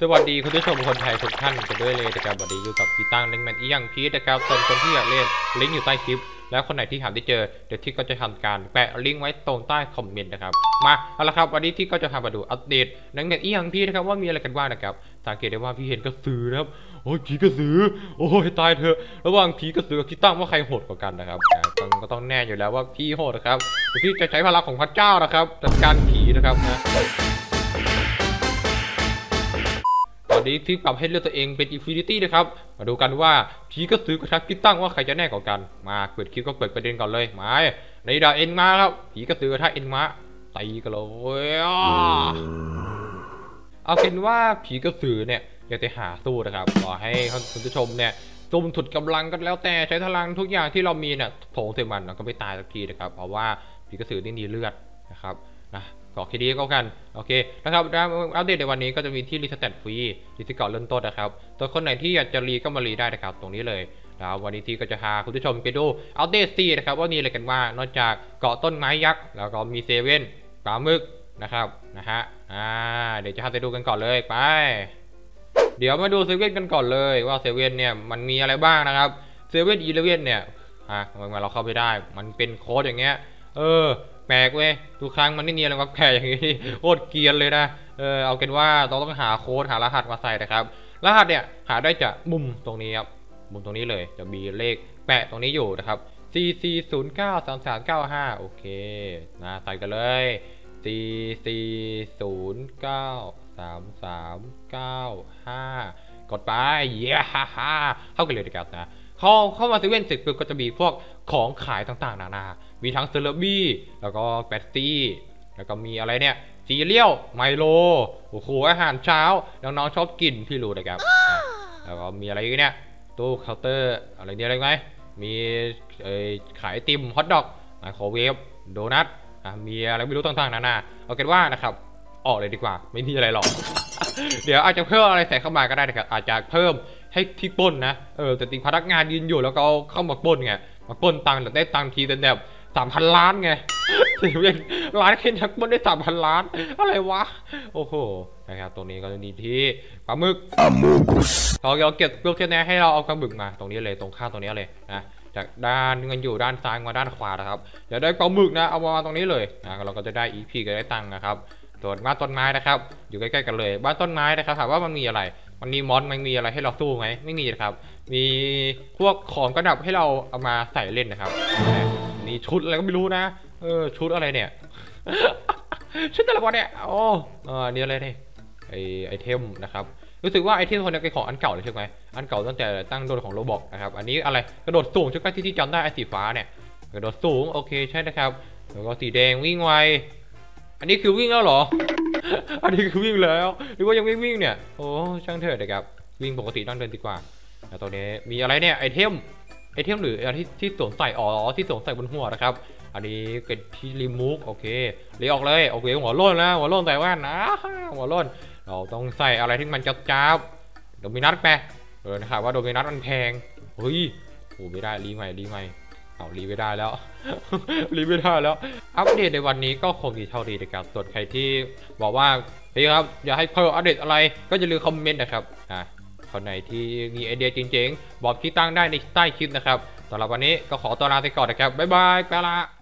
สวัสดีคุณผู้ชมคนไทยทุกท่านกันด้วยเลยนะครับวันนี้อยู่กับกีตาร์ลิงแมนอียังพีนะครับส่วนคนที่อยากเล่นลิงก์อยู่ใต้คลิปแล้วคนไหนที่หาได้เจอเดี๋ยวที่ก็จะทำการแปะลิงก์ไว้ตรงใต้คอมเมนต์นะครับมาเอาละครับวันนี้ที่ก็จะพามาดูอัปเดตลิงแมนอียังพีนะครับว่ามีอะไรกันบ้างนะครับสังเกตได้ว่าพี่เห็นกระสือนะครับโอ้ยผีกระสือโอ้ยตายเถอะระหว่างผีกระสือกับกีตาร์ว่าใครโหดกว่ากันนะครับก็ต้องแน่อยู่แล้วว่าพี่โหดนะครับพี่จะใช้พลังของพระเจ้านะครับจัดการผีนะครับนะตอนนี้ที่ปรับให้เลือกตัวเองเป็น Infinity นะครับมาดูกันว่าผีกระสือกับทักกิตั้งว่าใครจะแน่กว่ากันมาเปิดคลิปก็เปิดประเด็นก่อนเลยมาในดาเอ็นมาครับผีกระสือกับทักเอ็นมาตีกันเลยเอาเป็นว่าผีกระสือเนี่ยอยากจะหาสู้นะครับขอให้คุณผู้ชมเนี่ยตุ่มถุดกำลังกันแล้วแต่ใช้พลังทุกอย่างที่เรามีเนี่ยโถงใส่มันเราก็ไม่ตายสักทีนะครับเพราะว่าผีกระสือนี่มีเลือดนะครับนะก็แค่นี้ก็กันโอเคนะครับอัปเดตในวันนี้ก็จะมีที่รีสแตทฟรีที่เกาะเริ่มต้นนะครับตัวคนไหนที่อยากจะรีก็มารีได้นะครับตรงนี้เลยแล้ววันนี้ที่ก็จะพาคุณผู้ชมไปดูอัปเดตซีนะครับว่ามีอะไรกันว่านอกจากเกาะต้นไม้ยักษ์แล้วก็มีเซเว่นปลาหมึกนะครับนะฮะเดี๋ยวจะพาไปดูกันก่อนเลยไปเดี๋ยวมาดูเซเว่นกันก่อนเลยว่าเซเว่นเนี่ยมันมีอะไรบ้างนะครับเซเว่นอีเลเว่นเนี่ยมาเราเข้าไปได้มันเป็นโค้ดอย่างเงี้ยแปลกเว้ยทุกครั้งมันไม่เนียนเลยว่าแปลกอย่างนี้โคตรเกียนเลยนะเอาเป็นว่าเราต้องหาโค้ดหารหัสมาใส่นะครับรหัสเนี่ยหาได้จากมุมตรงนี้ครับมุมตรงนี้เลยจะมีเลขแปะตรงนี้อยู่นะครับ 44093395โอเคนะใส่กันเลย44093395กดไปเย้ฮ่าฮ่าเข้ากันเลยดีครับนะเข้ามาเซเว่นเสร็จปุ๊บก็จะมีพวกของขายต่างๆนานามีทั้งเซเลบี้แล้วก็แปตตี้แล้วก็มีอะไรเนี่ยซีเรียลไมโลโอ้โหอาหารเช้าน้องๆชอบกินพี่รู้นะครับแล้วก็มีอะไรเนี่ยตู้เคาน์เตอร์อะไรเนี่ยอะไรไหมมีขายไอติมฮอทดอกไมโครเวฟโดนัทมีอะไรไม่รู้ต่างๆนานาเอากันว่านะครับออกเลยดีกว่าไม่มีอะไรหรอก เดี๋ยวอาจจะเพิ่มอะไรใส่เข้ามาก็ได้นะครับอาจจะเพิ่มให้ที่ปล้นนะแต่ติงพนักงานยืนอยู่แล้วก็เข้ามาปล้นไงมาปล้นตังค์แต่ได้ตังค์ทีเป็นแบบ3,000 ล้านไงเซเว่นร้านเคนทักปล้นได้3,000 ล้านอะไรวะโอ้โหนะครับตรงนี้ก็จะมีที่ปลาหมึกเราเก็บเปลือกแน่ให้เราเอาปลาหมึกมาตรงนี้เลยตรงข้างตรงนี้เลยนะจากด้านเงินอยู่ด้านซ้ายมาด้านขวานะครับเดี๋ยวได้ปลาหมึกนะเอามาตรงนี้เลยนะเราก็จะได้EPก็ได้ตังค์นะครับส่วนบ้านต้นไม้นะครับอยู่ใกล้ๆกันเลยบ้านต้นไม้นะครับถามว่ามันมีอะไรมันมีมอสมันมีอะไรให้เราสู้ไหมไม่มีนะครับมีพวกของกระดับให้เราเอามาใส่เล่นนะครับนี่ชุดอะไรก็ไม่รู้นะชุดอะไรเนี่ย ชุดอะไรวะเนี่ยนี่อะไรเนี่ยไอเทมนะครับรู้สึกว่าไอเทมคนนี้เป็นของอันเก่าเลยใช่ไหมอันเก่าตั้งแต่ตั้งโดนของโรบอกนะครับอันนี้อะไรกระโดดสูงใช่ไหมที่จำได้ไอสีฟ้าเนี่ยกระโดดสูงโอเคใช่นะครับแล้วก็สีแดงวิ่งไวอันนี้คือวิ่งแล้วเหรอ อันนี้คือวิ่งแล้วหรือว่ายังไม่วิ่งเนี่ยโอ้ช่างเถิดนะครับวิ่งปกติต้องเดินดีกว่าแล้วตอนนี้มีอะไรเนี่ยไอเทมหรืออะไรที่สวมใส่ที่สวมใส่บนหัวนะครับอันนี้เป็นที่รีมูฟโอเครีออกเลยโอเคหัวโล้นนะหัวโล้นใส่แว่นนะหัวโล้นเราต้องใส่อะไรที่มันจับโดมินัสไปนะครับว่าโดมินัสมันแพงเฮ้ยโอ้ไม่ได้รีใหม่รีไม่ได้แล้ว รีไม่ได้แล้วอัปเดตในวันนี้ก็คงมีเท่านี้นะครับส่วนใครที่บอกว่าเฮ้ยครับอยากให้เพิ่มอัปเดตอะไรก็อย่าลืมคอมเมนต์นะครับคนไหนที่มีไอเดียจริงๆบอกที่ตั้งได้ในใต้คลิปนะครับสำหรับวันนี้ก็ขอตัวลาไปก่อนนะครับบ๊ายบายไปละ